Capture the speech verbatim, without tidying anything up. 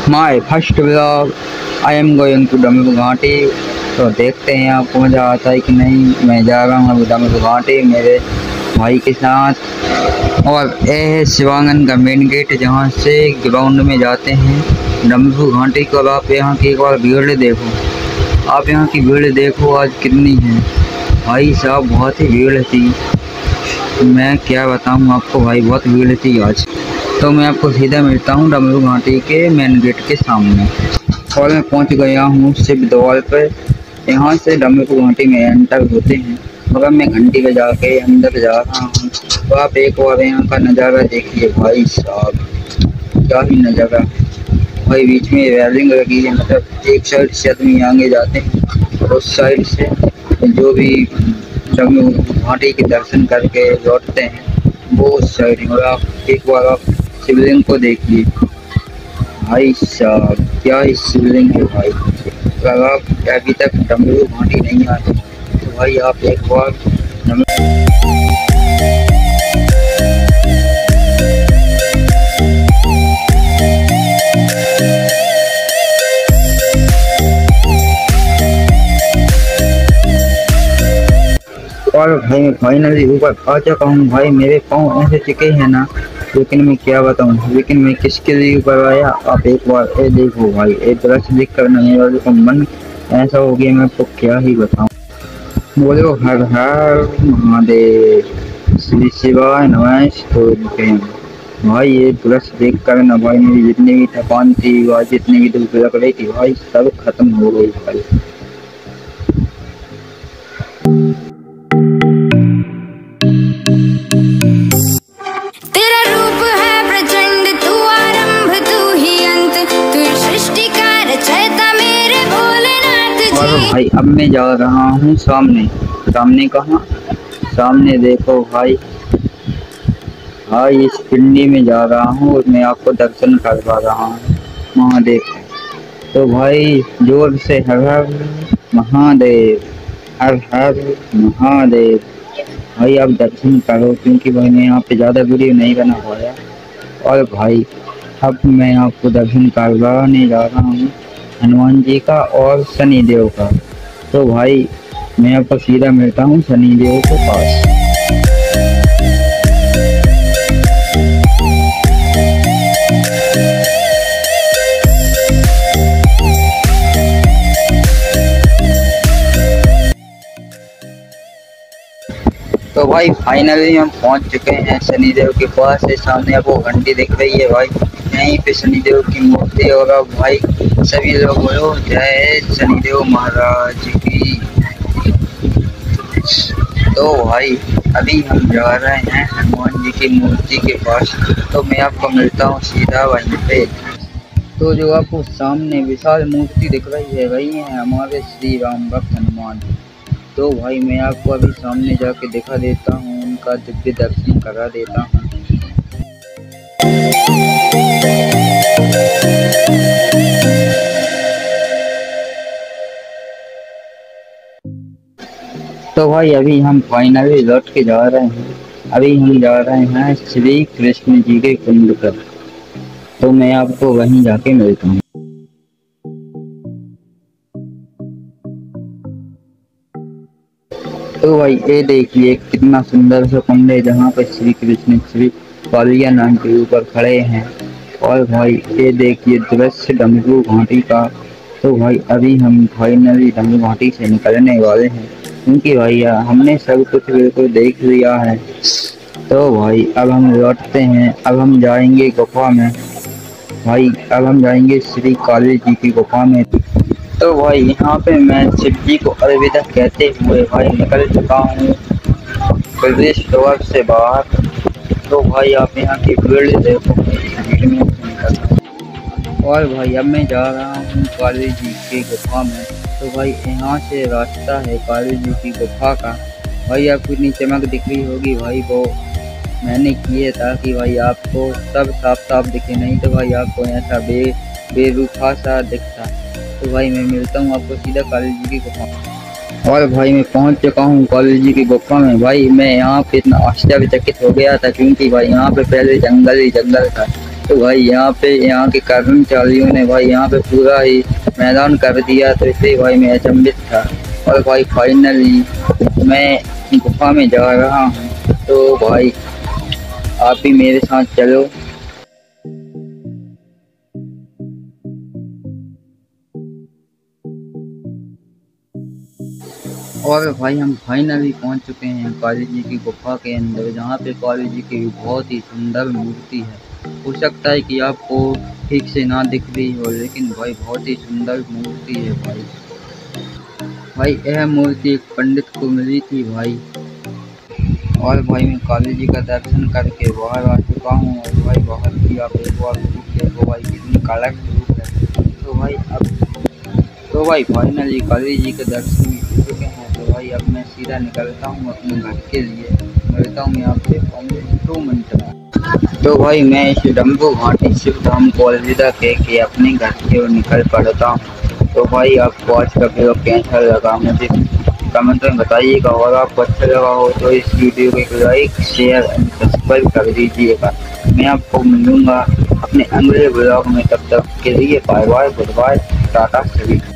My first vlog I am going to Damru Ghati. तो देखते हैं आपको मज़ा आता है कि नहीं। मैं जा रहा हूँ अभी डमरू घाटी मेरे भाई के साथ। और यह है शिवांगन का मेन गेट जहाँ से ग्राउंड में जाते हैं डमरू घाटी को। आप यहाँ की एक बार भीड़ देखो, आप यहाँ की भीड़ देखो आज कितनी है भाई साहब, बहुत ही भीड़ थी। मैं क्या बताऊँ आपको भाई, बहुत भीड़ थी आज। तो मैं आपको सीधा मिलता हूँ डमरू घाटी के मेन गेट के सामने। और मैं पहुँच गया हूँ शिव द्वार पर। यहाँ से डमरू घाटी में एंटर होते हैं, मगर मैं घंटी बजा के अंदर जा रहा हूँ। तो आप एक बार यहाँ का नज़ारा देखिए भाई साहब, क्या ही नज़ारा भाई। बीच में रेलिंग लगी है, मतलब एक साइड से आदमी आगे जाते हैं और उस साइड से जो भी डमरू घाटी के दर्शन करके लौटते हैं वो उस साइड। और आप एक बार आप शिवलिंग को देखिए भाई साहब, क्या ही शिवलिंग है भाई। अगर आप अभी तक डमरू घाटी नहीं आए तो भाई आप एक बार और भाई मैं फाइनली ऊपर आ चुका हूँ भाई। मेरे पाँव ऐसे चिके हैं ना, लेकिन मैं क्या बताऊँ, लेकिन मैं किसके लिए ऊपर आया आप एक बार ये देखो भाई। एक दृश्य देख कर ना मेरा तो मन ऐसा हो गया, मैं आपको क्या ही बताऊँ। बोलो हर हर महादेव, श्री शिवाय नमः स्तुभ्यं। भाई ये दृश्य देख कर ना भाई मेरी जितनी भी थकान थी भाई, जितनी भी धूप लग रही थी भाई, सब खत्म हो गई भाई। भाई अब मैं जा रहा हूँ सामने। सामने कहाँ? सामने देखो भाई, भाई इस पिंडी में जा रहा हूँ और मैं आपको दर्शन करवा रहा हूँ महादेव। तो भाई जोर से हर हर महादेव, हर हर महादेव। भाई आप दर्शन करो, क्योंकि भाई मैं यहाँ पे ज़्यादा वीडियो नहीं बना पाया। और भाई अब मैं आपको दर्शन करवाने जा रहा हूँ हनुमान जी का और शनि देव का। तो भाई मैं आपको सीधा मिलता हूँ शनि देव के पास। तो भाई फाइनली हम पहुंच चुके हैं शनि देव के पास। है सामने आपको घंटी दिख रही है भाई, यहीं पे शनि देव की मूर्ति। और अब भाई सभी लोग बोलो जय शनि देव महाराज की। तो भाई अभी हम जा रहे हैं हनुमान जी की मूर्ति के पास। तो मैं आपको मिलता हूँ सीधा वहीं पे। तो जो आपको सामने विशाल मूर्ति दिख रही है वही है हमारे श्री राम भक्त हनुमान। तो भाई मैं आपको अभी सामने जाके दिखा देता हूँ, उनका दिव्य दर्शन करा देता हूँ। तो भाई अभी हम फाइनली लौट के जा रहे हैं। अभी हम जा रहे हैं श्री कृष्ण जी के कुंड पर। तो मैं आपको वहीं जाके मिलता हूँ। तो भाई ये देखिए कितना सुंदर सा कुंड है जहाँ पर श्री कृष्ण श्री कालिया नाग के ऊपर खड़े हैं। और भाई ये देखिए दृश्य डमरू घाटी का। तो भाई अभी हम फाइनली डमरू घाटी से निकलने वाले हैं, क्योंकि भाई हमने सब कुछ बिल्कुल देख लिया है। तो भाई अब हम लौटते हैं। अब हम जाएंगे गुफा में भाई, अब हम जाएंगे श्री काली जी की गुफा में। तो भाई यहाँ पे मैं शिव जी को अलविदा कहते हुए भाई निकल चुका हूँ प्रवेश द्वार से बाहर। तो भाई आप यहाँ की भीड़ देखो, भीड़ में और भाई अब मैं जा रहा हूँ काली जी की गुफा में। तो भाई यहाँ से रास्ता है काली जी की गुफा का। भाई आपको इतनी चमक दिख रही होगी भाई, वो मैंने किए ताकि भाई आपको सब साफ साफ दिखे, नहीं तो भाई आपको ऐसा बे बेरूखा सा दिखता। तो भाई मैं मिलता हूँ आपको सीधा काली जी की गुफा में। और भाई मैं पहुँच चुका हूँ काली जी की गुफा में। भाई मैं यहाँ पे इतना आश्चर्यचकित हो गया था, क्योंकि भाई यहाँ पे पहले जंगल ही जंगल था। तो भाई यहाँ पे यहाँ के कर्मचारियों ने भाई यहाँ पे पूरा ही मैदान कर दिया, तो इसलिए भाई मैं अचंभित था। और भाई फाइनली मैं गुफा में जा रहा हूँ, तो भाई आप भी मेरे साथ चलो। और भाई हम फाइनली पहुंच चुके हैं काली जी की गुफा के अंदर, जहाँ पे काली जी की बहुत ही सुंदर मूर्ति है। हो सकता है कि आपको ठीक से ना दिख रही हो, लेकिन भाई बहुत ही सुंदर मूर्ति है भाई। भाई यह मूर्ति एक पंडित को मिली थी भाई। और भाई मैं काली जी का दर्शन करके बाहर आ चुका हूँ। और भाई बाहर की आप एक बार देखो भाई कितनी कड़क धूप है। तो भाई अब तो भाई फाइनली काली जी के दर्शन हो चुके हैं। तो भाई अब मैं सीधा निकलता हूँ अपने घर के लिए। मिलता हूँ मैं आपसे दो मिनट में। तो भाई मैं इस डम्बू घाटी शिव धाम को अलविदा कह के अपने घर की ओर निकल पड़ता हूँ। तो भाई आपको आज का वीडियो कैसा लगा मुझे कमेंट में बताइएगा। और आपको अच्छा लगा हो तो इस वीडियो को एक लाइक शेयर एंड सब्सक्राइब कर दीजिएगा। मैं आपको मिलूँगा अपने अगले ब्लॉग में, तब तक के लिए bye bye, good bye, tata सभी।